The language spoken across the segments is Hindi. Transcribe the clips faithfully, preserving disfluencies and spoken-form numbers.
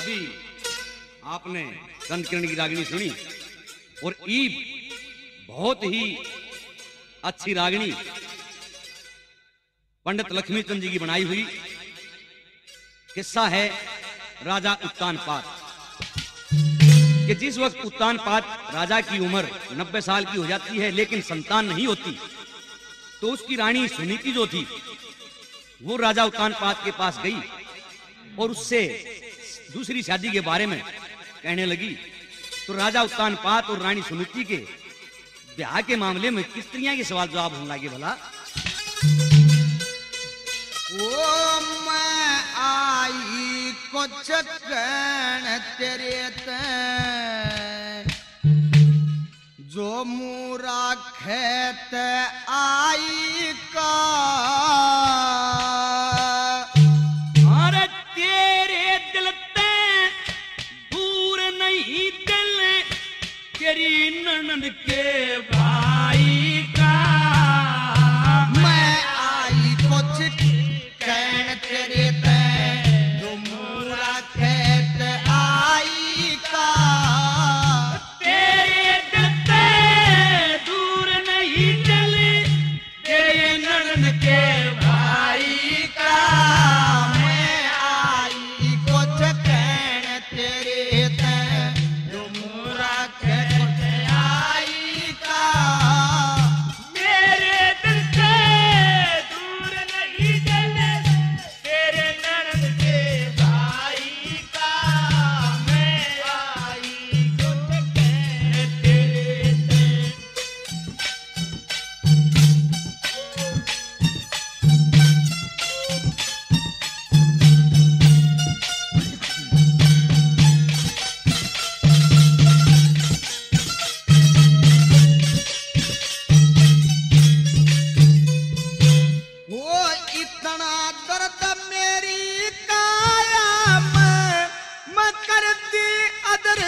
अभी आपने संत किरण की रागनी सुनी और ईब बहुत ही अच्छी रागनी पंडित लक्ष्मीचंद जी की बनाई हुई किस्सा है राजा उत्तान पात कि जिस वक्त उत्तान पात राजा की उम्र नब्बे साल की हो जाती है लेकिन संतान नहीं होती, तो उसकी रानी सुनीति जो थी वो राजा उत्तान पात के पास गई और उससे दूसरी शादी के बारे में कहने लगी। तो राजा उत्तान पात और रानी सुनीति के ब्याह के मामले में किस तरह के सवाल जवाब होने लगे भला। ओ मैं आई कुछ कहने तेरे ते जो मूरा खेत आई का अरे तेरे दिल ते दूर नहीं दिल तेरी ननद के भाई का। मैं आई कुछ कहने तेरे ते जो मूरा खेत आई का तेरे दिल ते दूर नहीं दिल तेरी ननद के भाई का। मैं आई कुछ कहने तेरे ते जो मूरा खेत आई का मेरे दिल से दूर नहीं दिल तेरे ननद के भाई का। मैं आई कुछ कहने तेरे ते वो इतना दर्द मेरी काया में मैं करती अदर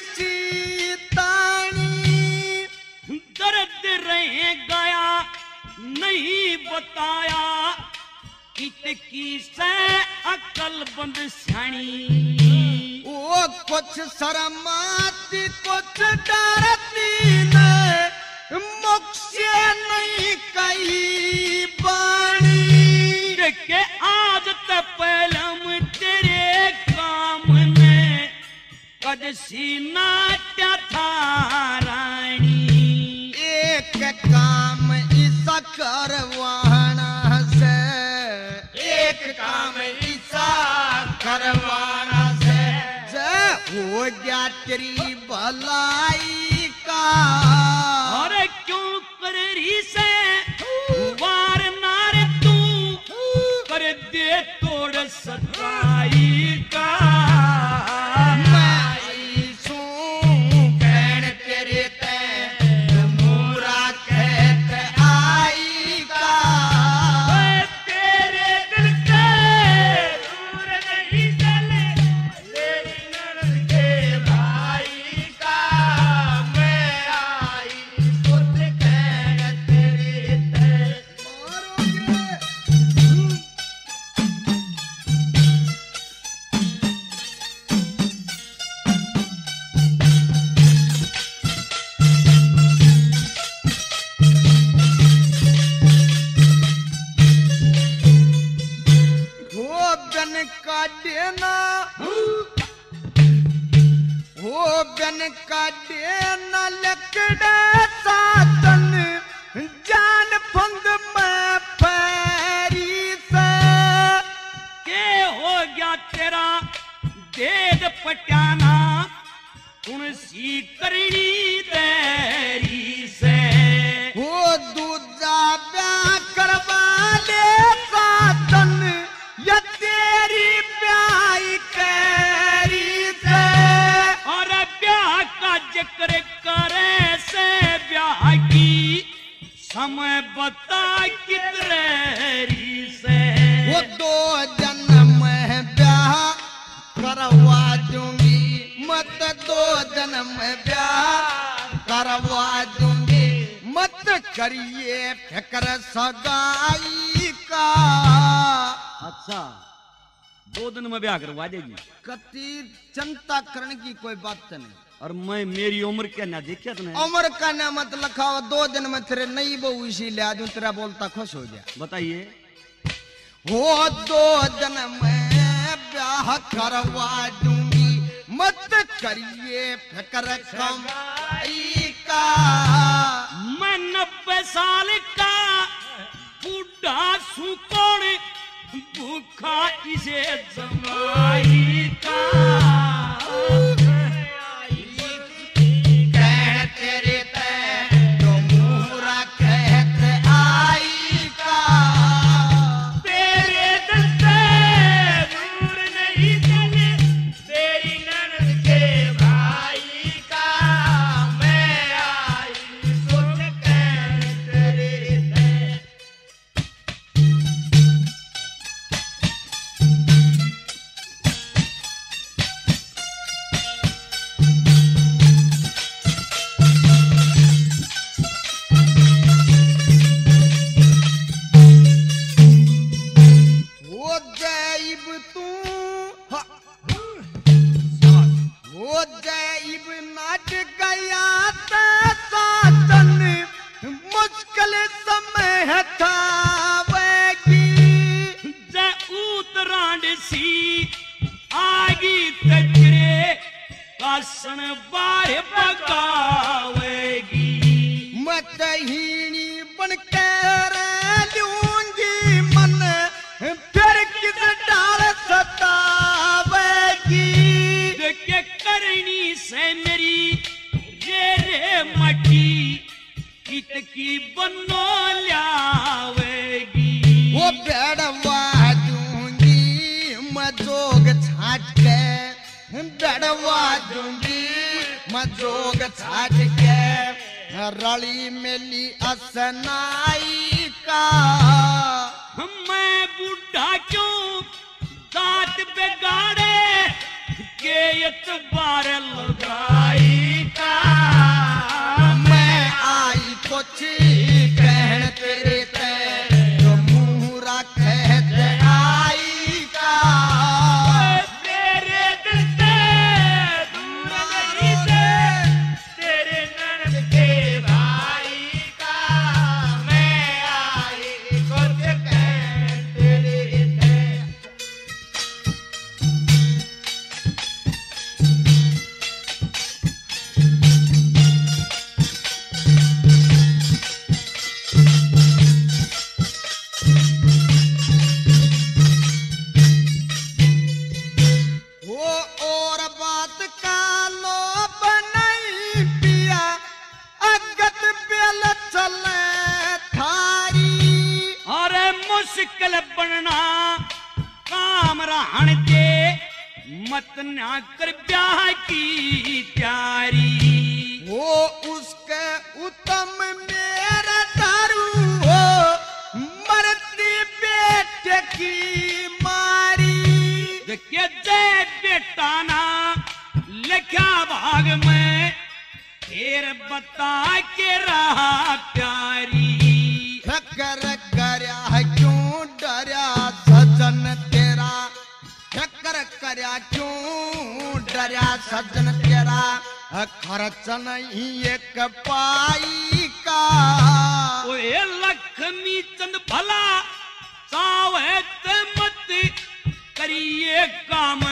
चीतानी दर्द रह गया नहीं बताया इतकी से अकल बंद स्याणी। वो कुछ शर्माती कुछ डरती ने मुझसे नहीं कही बाणी के आज तक पहलम तेरे काम ने कद सीना क्या था रानी। एक काम ऐसा करवाना से एक काम ऐसा करवाना से जे हो गया तेरी भलाई का। और क्यों कर रही से वार नार तू कर दे तोड़ सताई का। मैं आई सूं कहने तेरे ते मूरा खेत आई का तेरे दिल के दूर नहीं चले तेरी ननद के भाई का। मैं आई कुछ कहने तेरे ते हो बन का देना हो बन का देना लकड़े सातन जान फंद में पैरी से के हो गया तेरा देद पटाना उनसी करनी देरी से। हो दूजा ब्याह करवा ले सातन या तेरी ब्याह कैरी से। और ब्याह का जिक्र करे से ब्याह की समय बता कितरेरी से। वो दो जन्म ब्याह करवा दूंगी मत दो जन्म ब्याह करवा दूंगी मत करिए फिक्र सगाई का। अच्छा दो दिन में ब्याह करवा देगी। कति चिंता करने की कोई बात नहीं। और मैं मेरी उम्र क्या ना देखिया तूने? उम्र का ना मत लिखाओ, दो दिन में तेरे नई बहू इसी ले आ दूं, तेरा बोलता खुश हो जाए। बताइए। हो दो दिन में ब्याह करवा दूंगी, मत करिए फिक्र कमाई का। मैं नब्बे साल का बूढ़ा सुकोण भूखा इसे जमाई का। कह तेरे ते तो मुहरा कहते आई का। तेरे दिल से दूर नहीं चले तेरी ननद के भाई का। मैं आई सुन कह तेरे ते। वो जैब तू हा। वो जैब नाच गया ते साजन, मुश्किल समय था वेगी। जे उतरांड सी आगी तजरे कासन बारे पकावेगी। मत हीनी बन के रह लूंगी मन, फिर किस डाल सतावेगी। के करनी से मेरी रे रे मटी कित की बनो लावेगी। वो बेड़वा दूंगी मैं जोग छाट के, बेड़वा दूंगी मैं जोग छाट के। रली मेली असनाई का। मैं बूढ़ा क्यों दांत बिगाड़े के एतबार लगाई का। मैं आई कुछ कहन तेरे ते तो मुहरा कहते आई का। तेरे दिल से दूर नहीं से तेरे ननद के भाई का। मैं आई कुछ कह तेरे ते। वो और बात का लोभ नहीं पिया, अगत बेल चले थारी। अरे मुश्किल बनना काम रहन दे मत ना कर ब्याह की तैयारी। वो उसके उत्तम मेरा दारू हो, मरती बेटे की मारी। देखिए जय बेटा ना लिखा भाग में फिर बता के रहा प्यारी। ठक्कर करया है क्यों डरया सजन तेरा, ठक्कर करया क्यों डरया सजन तेरा। खर्च नहीं एक पाई का। ओए लक्ष्मी चंद भला सावे ते मत करिए काम